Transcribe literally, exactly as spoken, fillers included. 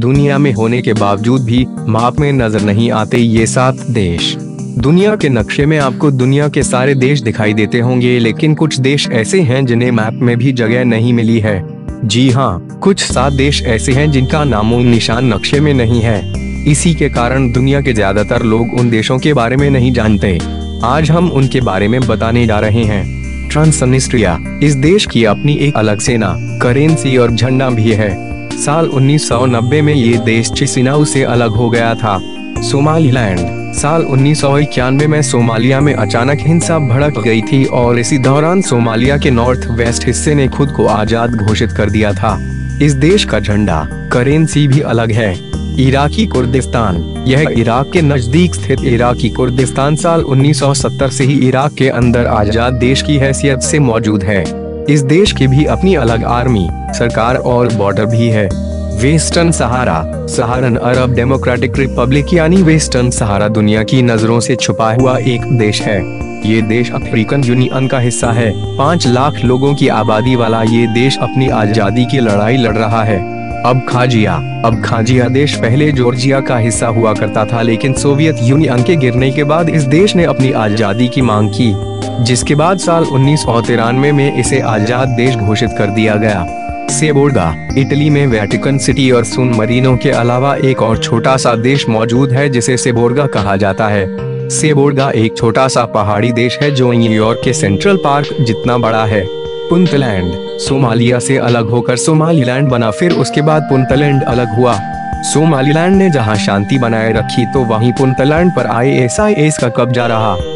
दुनिया में होने के बावजूद भी मैप में नजर नहीं आते ये सात देश। दुनिया के नक्शे में आपको दुनिया के सारे देश दिखाई देते होंगे, लेकिन कुछ देश ऐसे हैं जिन्हें मैप में भी जगह नहीं मिली है। जी हाँ, कुछ सात देश ऐसे हैं जिनका नामो निशान नक्शे में नहीं है। इसी के कारण दुनिया के ज्यादातर लोग उन देशों के बारे में नहीं जानते। आज हम उनके बारे में बताने जा रहे हैं। ट्रांसनिस्ट्रिया, इस देश की अपनी एक अलग सेना, करेंसी और झंडा भी है। साल उन्नीस सौ नब्बे में ये देश चिसिनाउ से अलग हो गया था। सोमालीलैंड, साल उन्नीस सौ इक्यानवे में सोमालिया में अचानक हिंसा भड़क गई थी और इसी दौरान सोमालिया के नॉर्थ वेस्ट हिस्से ने खुद को आजाद घोषित कर दिया था। इस देश का झंडा, करेंसी भी अलग है। इराकी कुर्दिस्तान, यह इराक के नजदीक स्थित इराकी कुर्दिस्तान साल उन्नीस सौ सत्तर से ही इराक के अंदर आजाद देश की हैसियत से मौजूद है। इस देश की भी अपनी अलग आर्मी, सरकार और बॉर्डर भी है। Western Sahara, Saharan Arab Democratic Republic यानी वेस्टर्न सहारा दुनिया की नजरों से छुपा हुआ एक देश है। ये देश अफ्रीकन यूनियन का हिस्सा है। पाँच लाख लोगों की आबादी वाला ये देश अपनी आजादी की लड़ाई लड़ रहा है। अब खाजिया, अब खाजिया देश पहले जॉर्जिया का हिस्सा हुआ करता था, लेकिन सोवियत यूनियन के गिरने के बाद इस देश ने अपनी आजादी की मांग की, जिसके बाद साल उन्नीस सौ तिरानवे में इसे आजाद देश घोषित कर दिया गया। सेबोर्गा, इटली में वेटिकन सिटी और सुन मरीनो के अलावा एक और छोटा सा देश मौजूद है जिसे सेबोर्गा कहा जाता है। सेबोर्गा एक छोटा सा पहाड़ी देश है जो न्यूयॉर्क के सेंट्रल पार्क जितना बड़ा है। पुंतलैंड, सोमालिया से अलग होकर सोमालीलैंड बना, फिर उसके बाद पुंतलैंड अलग हुआ। सोमालीलैंड ने जहां शांति बनाए रखी तो वहीं पुंतलैंड पर आई एस आई एस का कब्जा रहा।